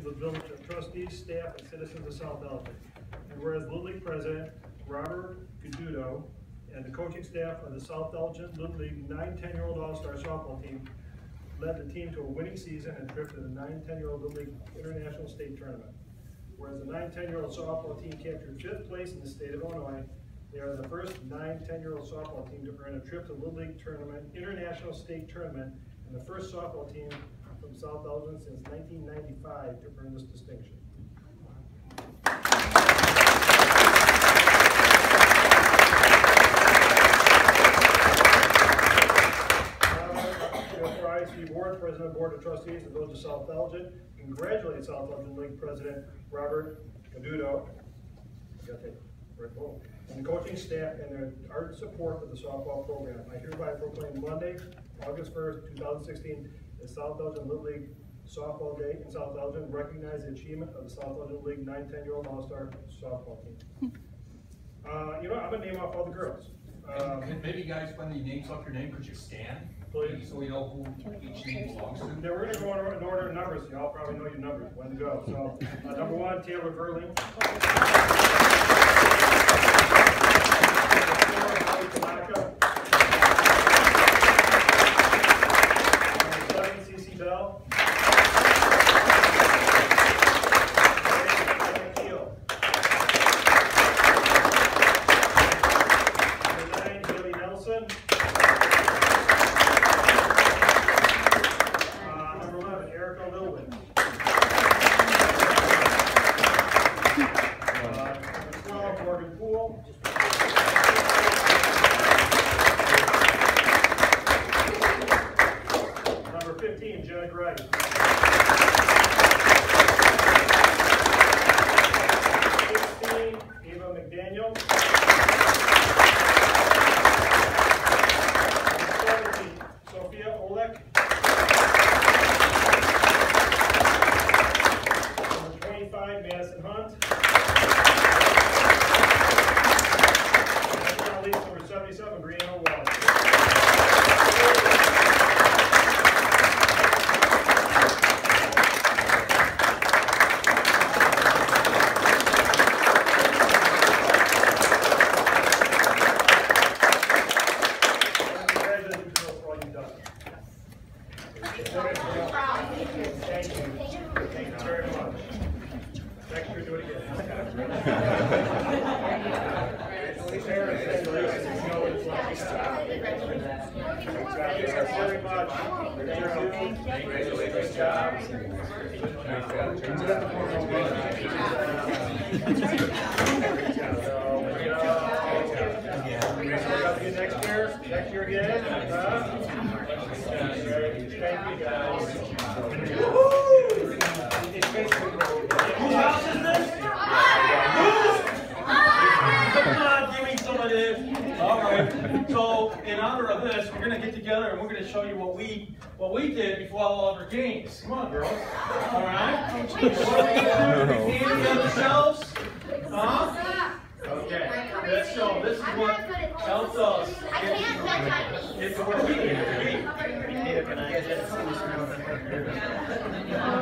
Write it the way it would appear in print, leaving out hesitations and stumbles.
with village trustees, staff, and citizens of South Elgin. And whereas Little League President Robert Gadudo and the coaching staff of the South Elgin Little League 9-10-year-old All-Star softball team led the team to a winning season and trip to the 9-10-year-old Little League International State Tournament. Whereas the 9-10-year-old softball team captured 5th place in the state of Illinois, they are the first 9-10-year-old softball team to earn a trip to Little League Tournament, International State Tournament, and the first softball team from South Elgin since 1995 to earn this distinction. Ward, President of the Board of Trustees of the Village of South Elgin, congratulate South Elgin League President Robert Gadudo and the coaching staff and their ardent support of the softball program. I hereby proclaim Monday, August 1st, 2016, as South Elgin Little League Softball Day in South Elgin. Recognize the achievement of the South Elgin League 9-10-year-old All-Star softball team. You know, I'm going to name off all the girls. Maybe guys, when you name off your name, could you stand? Please. So we know who each name belongs to. Yeah, we're going to go in order of numbers. Y'all probably know your numbers. When to go. So, number 1, Taylor Verling. Number 7, Cece Bell. Number 9, Haley Nelson. Number 15, Jenna Gray. 16, Ava McDaniel. 17, Sophia Olek. Number 25, Madison Hunt. Number 77, Brianna Wallace. Thank you very much. Next year, do it again. Very much. Great job. Next year again. Thank you guys. Whose house is this? Come on, give me some of this. All right. So, in honor of this, we're going to get together and we're going to show you what we did before all of our games. Come on, girls. All right. What are we doing? Handing on yourselves? Huh? Okay. Let's show. This is what helps us get to where we need to be.